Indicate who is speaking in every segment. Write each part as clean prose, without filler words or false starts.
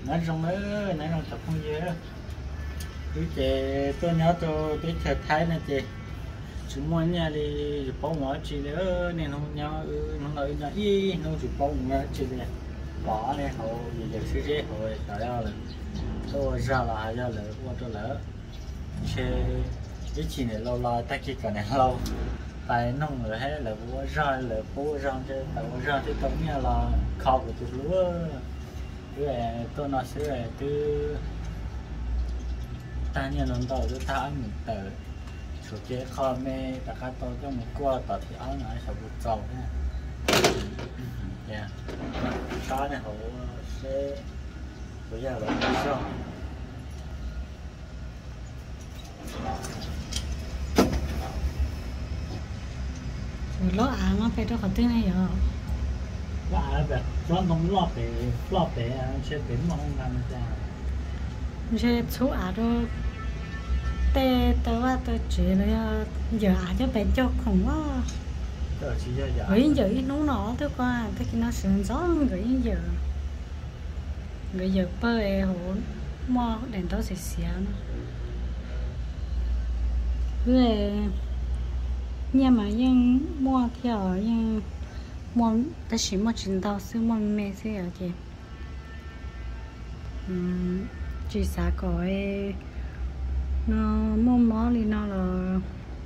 Speaker 1: nói trong đó nói trong tập không dễ tôi chơi tôi nhớ tôi chơi thái này chơi chúng moi nhà đi bao ngõ chỉ nữa nên không nhớ nó nói là y nó chụp bao ngõ chỉ này bỏ này hậu giờ sẽ dễ hồi tại đó là tôi ra là qua tôi lỡ chơi cái chuyện này lâu lâu ta chỉ cần này lâu tại nông người hay là bố ra chơi tại bố ra thì tổng nhà là kho của tôi lúa cái tôi nói sẽ cứ ta nhà nông tàu tôi ta ăn một tờ số chế kho mê ta cá tôi cho một qua tờ thì áo này sẽ bút trâu nha yeah kho này họ sẽ bây giờ là sao
Speaker 2: lo à nó phải cho họ tiếng này rồi
Speaker 1: làแบบร้อนตรงรอบเตะเชฟเป็นมองกันจ้า
Speaker 2: sẽ số à đó tê tớว่าtớ chỉ là giờ à cho bé cho khủng quá
Speaker 1: ก็ชี้ยา
Speaker 2: gửi giờ ít nấu nó thôi qua thế kia nó sườn gió gửi giờ bơi hồ mua đèn tao sẽ xé nó về nhưng mà nhưng mua theo nhưng mua ta chỉ mua chuyện tao xưa mua mẹ xưa ở chị chỉ xả cõi nó mua món đi nó là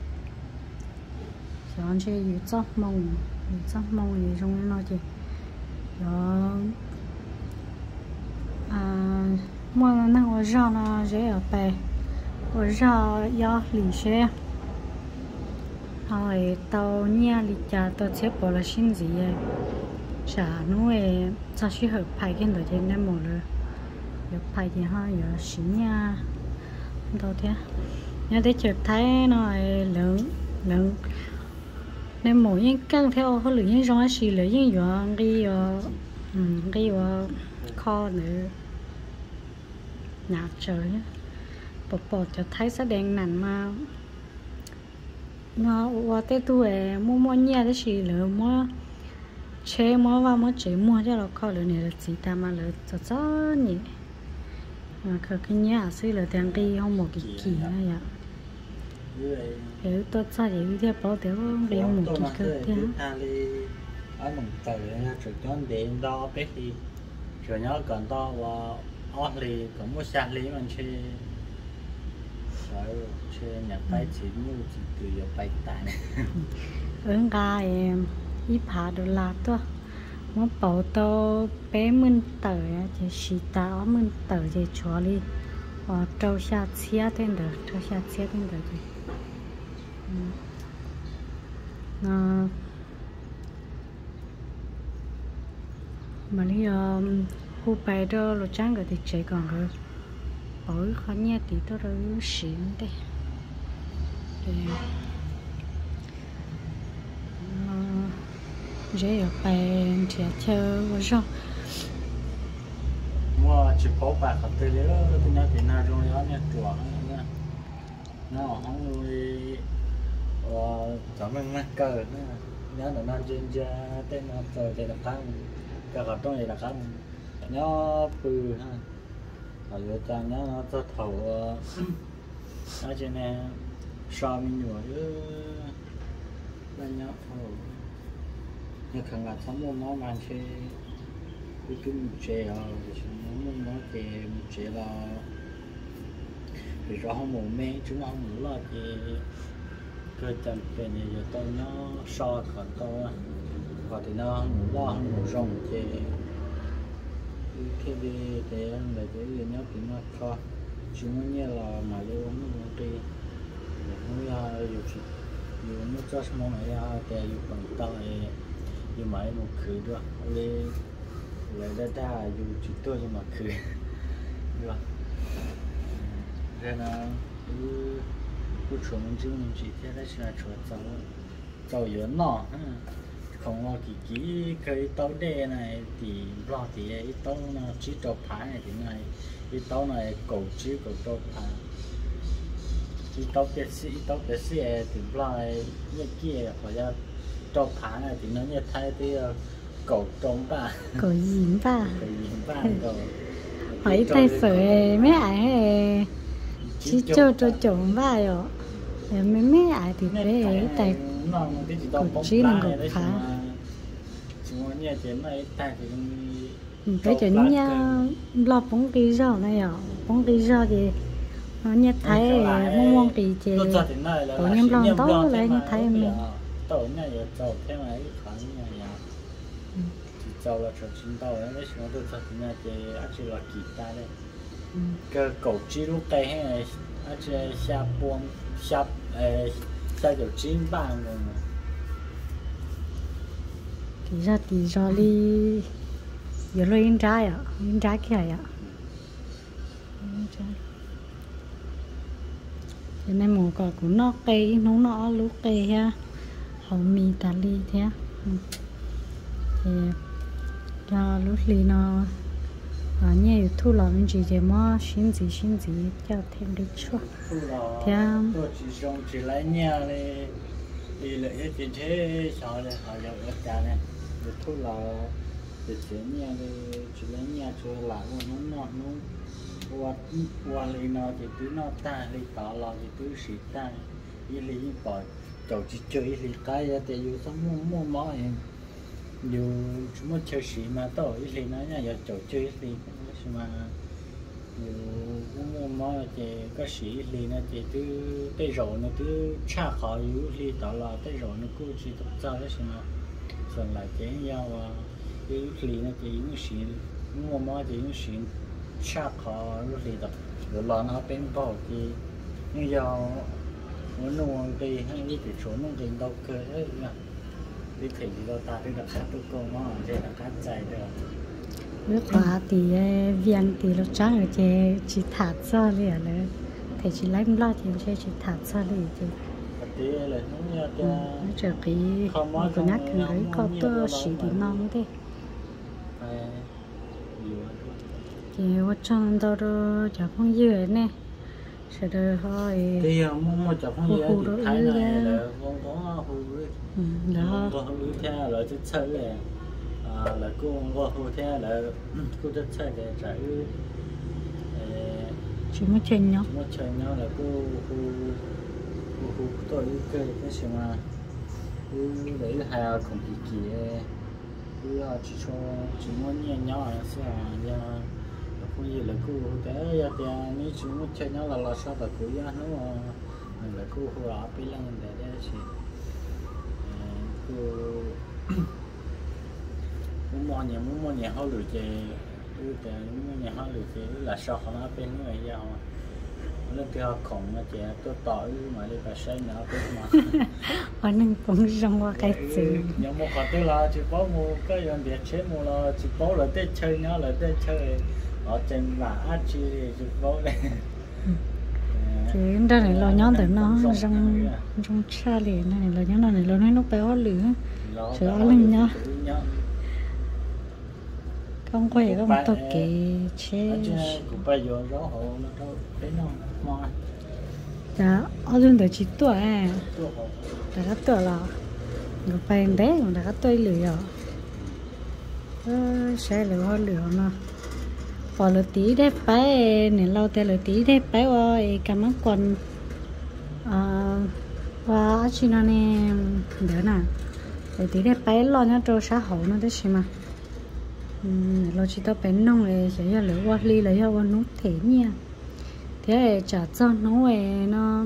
Speaker 2: chọn chơi gì chót mông gì trong nó chị đó mua là năng ở rau nó dễ ở bề ở rau do lì xe rồi tàu nhà lì cha tàu chế bỏ là xin gì vậy chả nuôi cho chị hợp phải cái đồ trên đây một rồi được phải thì ha giờ xin nha đâu thế nhớ tới chợt thấy nó lớn nên mỗi những căn theo họ lựa những rong xì lựa những dọn đi vào kho nữa nhạt trời bột cho thấy sẽ đèn nặng mà nó qua tới tuổi mua nhà cái xì lựa mua chế mua vào mua chế mua cho nó kho lựa này là gì ta mà lựa cho nhỉ mà cái nhà xí lựa tiền đi không một cái gì nữa vậy nếu tôi sao vậy thì bảo tiểu đi một cái cơ thế
Speaker 1: ở một tờ rồi cho điện đo bé thì rồi nhớ còn to và ót thì cũng có xa lý mình chơi nhà tay chỉ mua chỉ từ giờ bay tại này
Speaker 2: ứng ra em ít phá đồ là tôi muốn bảo tôi bé mình tờ chỉ xí tao mình tờ thì cho đi và trâu xa xía tên đời thì mà đi khu bài đó lo trắng rồi thì chạy còn rồi bởi khó nghe tí tôi rồi xỉn đây dễ ở bài trẻ chơi rồi
Speaker 1: mua chỉ có bạc còn từ đấy tôi nhớ thì nào trong đó nhớ chùa nó không nuôi cho mình mắc cờ nhớ là nó trên tên nó cờ đây là khăn cờ ở trong này là khăn nhớ bự ha ở dưới trang nó cho thầu ở trên này so mình nhủ chứ bên nhớ thầu như khẳng là thấm mua nó mang chơi cái chung chè rồi chúng nó thì chè là vì rõ không muốn mê chúng không muốn là thì cơ chậm về này giờ tôi nó so còn tôi và thì nó không muốn lo không muốn rong thì khi đi để để cái nhớ thì nó kho chúng nó như là mà lưu nó đi không là dù nó cho món này thì dù còn tao dù máy một khử được lên lấy ra dù chỉ tôi nhưng mà khử được rồi là cứ chuẩn mình chỉ thế đấy là chuẩn tàu yến nọ không lo kỹ cái tàu đê này thì lo thì cái tàu nó chỉ trâu phá này thì này cái tàu này cầu chỉ cầu trâu phá cái tàu bé xí thì lo như kia phải ra trâu phá này thì nó như thay thì cầu trống ba
Speaker 2: cầu gì ba
Speaker 1: cầu
Speaker 2: hỏi tay sợi mấy ai chỉ cho chồng vai rồi mấy ai thì để tay cổ chỉ là cổ phá cái chuyện nha lo bóng đi rau này à bóng đi rau thì nó nhét thấy mong mong thì chị cổ nhâm lòng tốt lại nhét thấy mình
Speaker 1: tàu nhà giờ tàu thế mà khó nhà nhà tàu là chỗ chính tàu đấy mấy chúng tôi thật nhà chị ăn chỉ là kỳ ta đấy cái cổ chỉ lúc tay hay là ăn chỉ xa buông xa xa kiểu chín bàn rồi
Speaker 2: thì ra đi giờ lo in trái kia à cho nên mùa cỏ của nó cây nó lúc cây ha hậu mì tà ly thế thì cho lúc ly nó nhiều thu lò mình chỉ để mà xin gì cho thêm được chút thế
Speaker 1: chỉ lấy nhà này đi lại hết chuyện thế sao này họ giàu rất cả này được thu lò để chuyển nhà đi chỉ lấy nhà cho lại nó qua lấy nó thì cứ nó ta lấy tỏ lò thì cứ xịt ta đi lấy bỏ chậu chỉ chơi lấy cái ra thì dù sống mua mỏ dù chúng nó chơi xịt mà tao ít lấy nó nha giờ chậu chơi thì mà dù mua mỏ thì có xịt lấy nó thì cứ tay rồi nó cứ cha khó yếu lấy tỏ lò tay rồi nó cứ chỉ tập ra đó mà rồi lại cái nhau cái lấy nó thì những xịt mua mỏ thì những xịt cha khó lúc thì tập rồi lo nó bên bảo thì như giờ muốn nuôi thì hay đi từ chỗ nuôi thì đâu cơ đấy nè đi thì đâu ta đi đặt các con nó để là các chạy được
Speaker 2: nước hoa thì viên thì nó trắng ở trên chỉ thả ra liền đấy thì chỉ lấy lo thì chỉ thả ra liền chứ
Speaker 1: tí là nó như
Speaker 2: nó trở cái một cái nát cái có tơ xí thì non thế thì ở trong đó chả không dưa nè sẽ được thôi
Speaker 1: thì mua chả không dưa thì thái này là không có hù đó có hù theo là chất sơ này là cô có hù theo là cô chất sơ để trả
Speaker 2: chỉ mới chơi nhau
Speaker 1: là cô hù tôi cái gì mà đấy là hai cùng kỳ chỉ cho chỉ muốn nhẹ nhỏ là sao nha không gì là cô cái giờ thì mấy chúng nó chơi nhau là sao là cô ya nó là cô hồ ở bên lăng để đấy chị cô muốn mua nhà họ lựa chè mua nhà họ lựa chè là sao họ nó bên nó vậy sao nó kêu khổng nó chè tôi tỏi mà đi phải xây nó bên mà
Speaker 2: ở nên cũng rong qua cái sự
Speaker 1: nhưng mà còn tôi là chỉ có mua cái gì để chế mua là chỉ có là tết chơi nó là tết chơi ở trên là chỉ vô đây
Speaker 2: thì đó này lo nhón từ nó trong xa liền này lo nhón này lo nói nó béo lửa sữa lên nhá không quay không tôi kì chế
Speaker 1: cũng bây giờ gió hồ nó đâu thấy nó ngon
Speaker 2: dạ ở trên đó chỉ tuổi đã có tuổi là người bèn đấy mà đã có tuổi lửa sẽ lửa nó bỏ lửa tí đấy phải nên lâu theo lửa tí đấy phải ơi cảm ơn quần và chỉ nó nè đỡ nè lửa tí đấy phải lo nhá cho xã hội nó đấy mà lo chỉ tao bén nông này sẽ là lửa qua ly lấy qua nút thế nha thế trả cho nó nó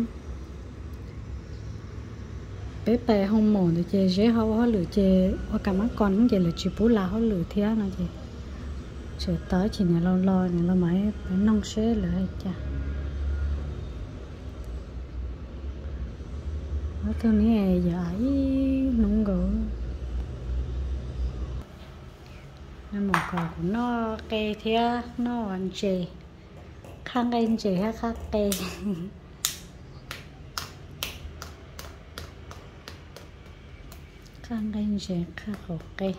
Speaker 2: bé bé không mòn thì chơi dễ họ lửa chơi hoặc cả mắt con vậy là chỉ bố là họ lửa thế này chị sẽ tới chỉ này lo này lo máy bé nông sẽ lửa cha ở thứ này giờ ấy nông gỗ nên một cỏ của nó cây thế nó ăn chè khang cây chè hay khác cây khang cây chè khác hộp cây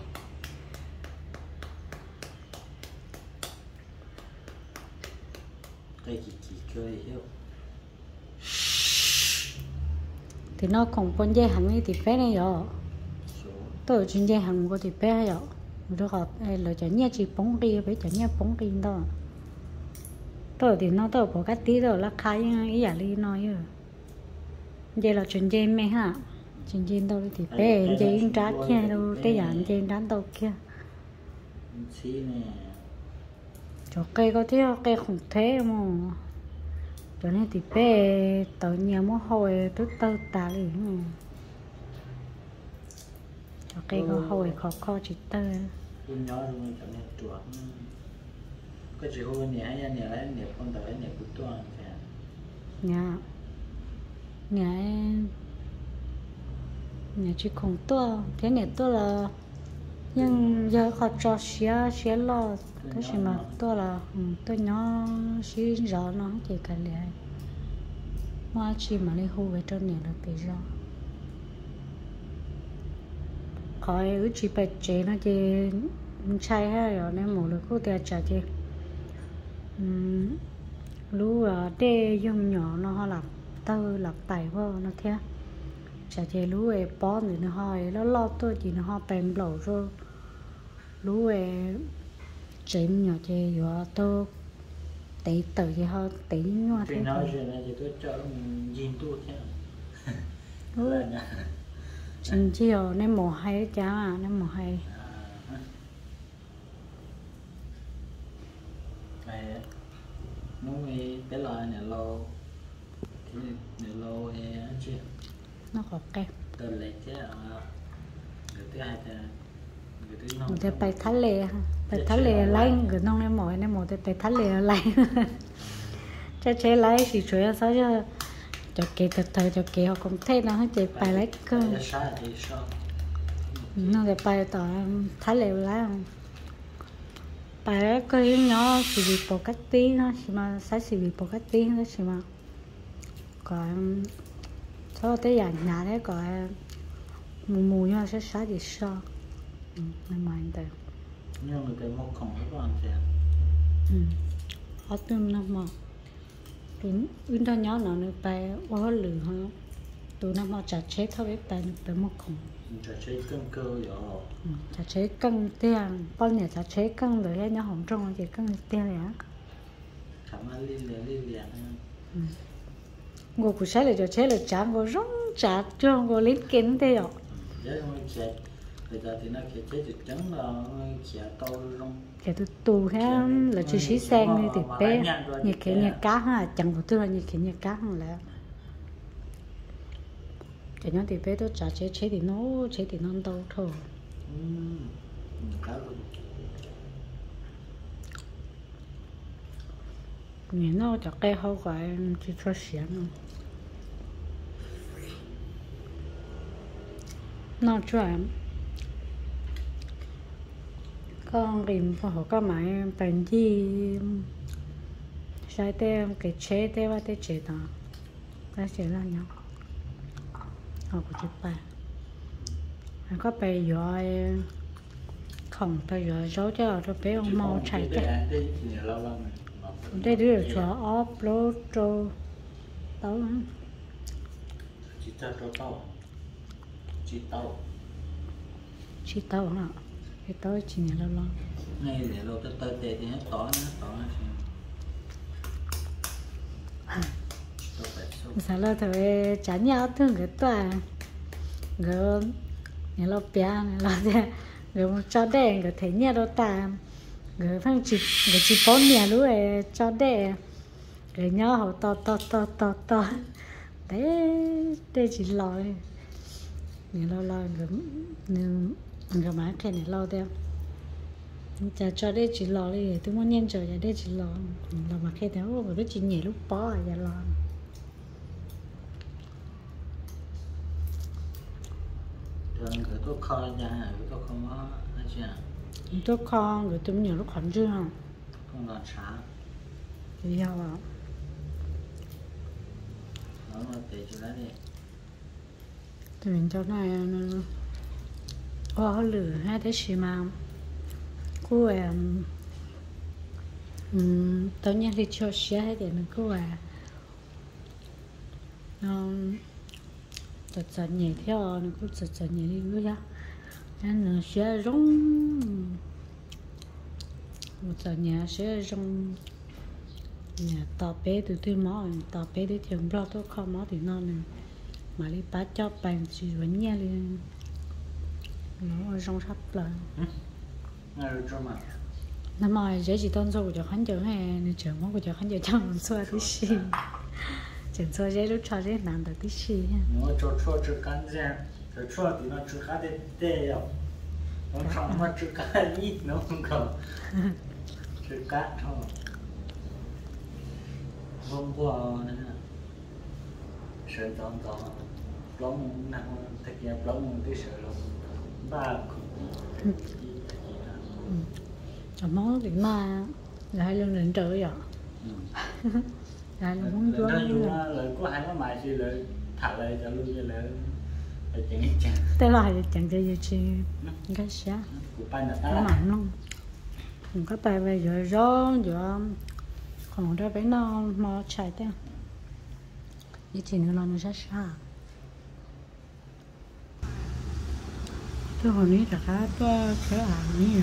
Speaker 1: cây chỉ chơi hiểu
Speaker 2: thì nó còn con dây hẳn thì phép này rồi tôi chuyên dây hẳn của thì phép rồi rồi gặp là chả nhẹ chỉ bóng đi với chả nhẹ bóng đi đó tôi thì nó tôi bỏ cái tí rồi là khai ý giả đi nói rồi vậy là chuyện gì mẹ hả chuyện gì đâu thì bé gì trả kia đâu cái dạng gì đáng đâu kia cho cây có thế cây không thế mà cho nên thì bé tự nhiều mối hồi tôi ta đi cho cây có hồi khó chỉ tơ
Speaker 1: nhớ rồi cho nên chuột cái chỉ hồi này lấy nè con tới nè cũng toàn
Speaker 2: nhà chỉ không to thế này to là nhưng giờ họ cho xé lo cái gì mà to là tôi nhỏ xí rõ nó chỉ cả lẽ hoa chỉ mà lấy hú về trong nhà là bị rõ khỏi ứ chỉ bạch chế nó chỉ chai ha rồi nên một lần cô ta trả chị lú đê dùng nhỏ nó làm tơ làm tài vô nó thế chả chơi lú ấy bó thì nó hỏi nó lo tôi chỉ nó họ bèn lẩu rồi lú ấy chém nhỏ chơi vừa tôi tí tự thì họ tí nhỏ thế
Speaker 1: nói chuyện này thì tôi cho nhìn tôi thế
Speaker 2: chính chiều nên mùa hay chả à nên mùa hay
Speaker 1: nó mới cái loại này lâu thì này lâu chứ
Speaker 2: nó có kẹp
Speaker 1: từ lấy chứ người thứ hai là
Speaker 2: người ta phải thắt lệ lấy người nông em mỏi thì phải thắt lệ lấy cho chế lấy thì chủ yếu sao cho kỹ thời cho kỹ họ cũng thế nó chỉ phải lấy cơ nó để phải tỏ thắt lệ lấy phải cái nhỏ chỉ bị bỏ cách tí nó chỉ mà sai chỉ bị bỏ cách tí nó chỉ mà còn sau tới nhà đấy còn mù nhau sẽ sai thì sao nên mà anh ta
Speaker 1: nhưng người ta mua không có ăn gì
Speaker 2: ở trong nó mà tụi nó nhỏ nó nó bay quá lử ha tụi nó mà chặt chế thôi biết bay nó mua không
Speaker 1: chặt chế cân cơ rồi
Speaker 2: chặt chế cân tiền bao nhiêu chặt chế cân rồi nó không trong thì cân tiền này
Speaker 1: cảm ơn liên
Speaker 2: ngô cụ sai là cho chế là chả ngô rong chặt cho ngô lính kín thế ạ
Speaker 1: bây giờ thì nó kia chế được trắng là kia to rong
Speaker 2: cái tù ha là chỉ xí sen như thì bé như cái như cá ha chẳng có tôi là như cái như cá không lẽ cái nhóm thì bé tôi trả chế thì nó đâu thôi nhìn nó cho cây hậu quả chỉ cho xén nó chuẩn con rìm họ có máy bánh gì sai tem cái chế tem và cái chế đó cái chế là nhau họ có chụp bài có bài giỏi không bài giỏi giấu cho nó bé ông mau chạy cái đây đưa cho upload cho tao
Speaker 1: chỉ cho tao
Speaker 2: chỉ tao hả cái tôi chỉ nhớ lâu
Speaker 1: ngay để lâu tới thì hết tỏ
Speaker 2: sao là thôi chả nhau thương cái tòa người nhà lo bia nhà lo thế người cho đẻ người thấy nhà đâu ta người phăng chỉ bốn nhà lúc ấy cho đẻ người nhau họ to để chỉ lo nhà lo người má cái này lo theo chả cho đây chỉ lo đi tôi muốn nhân trời đây chỉ lo mà cái đó rồi tôi chỉ nhảy lúc bó à lo
Speaker 1: rồi người tôi kho nhà người tôi không có anh chị
Speaker 2: tôi kho người tôi nhiều lúc khẩn trương
Speaker 1: không làm啥
Speaker 2: thì sao ạ
Speaker 1: nó để cho nó đi
Speaker 2: thì mình cho này nó lửa hay thế gì mà cô em tao nhắc đi cho xe hay để nó cô nó chật nhẹ theo nó cũng chật nhẹ đi nữa nên nó sẽ rong một chật nhẹ sẽ rong nhà tao bé từ từ mỏ tao bé từ trường bao tôi không mỏ thì non này mà đi bắt cho bạn chỉ vẫn nha liền nó rong sắp là
Speaker 1: ngay rồi cho mà
Speaker 2: năm mai dễ chỉ tôn số của khán giả hè nên trường món của khán giả trong xóa tí xì trường xóa dễ lúc cho dễ làm được tí xì
Speaker 1: nó cho chữ cán ra rồi cho thì nó chữ cá để tê rồi nó trong nó chữ cá ít nó không có chữ cá thôi hôm qua sợ tao lông nặng thật ra lông cái sợ lông ba
Speaker 2: chồng món thì mà lại lương định trợ vậy lại là muốn
Speaker 1: nó lời có hai nó mày chỉ lời thả lời cho luôn cho lời chẳng
Speaker 2: thế là chẳng chơi gì chi cái sao nó mặn luôn không có tay về rồi gió rồi còn đó bé nó mò chạy thế như thế nữa là nó rất xa tôi hồi nãy là cá có cái nhiều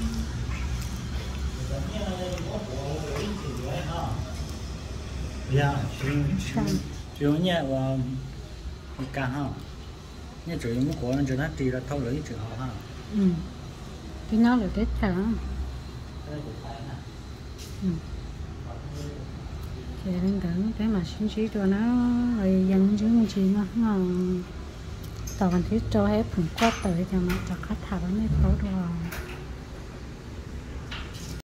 Speaker 1: dạ chiều nhẹ và cả ha nhẹ chủ yếu một của nó cho nó chỉ là thâu lưỡi chữ họ ha
Speaker 2: cái nó là tết thẳng thì nên tưởng cái mà xin chỉ cho nó rồi dân chứng gì nó tàu cần thiết cho hết phần quát tới cho nó cho khách hàng nó tốt rồi